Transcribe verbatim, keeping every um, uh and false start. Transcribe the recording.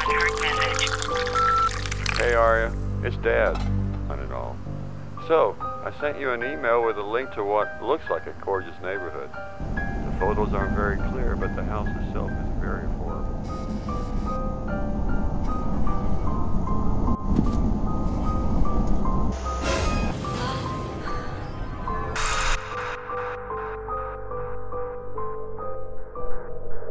unheard message. Hey Arya, it's Dad on it all. So, I sent you an email with a link to what looks like a gorgeous neighborhood. The photos aren't very clear, but the house itself is very affordable.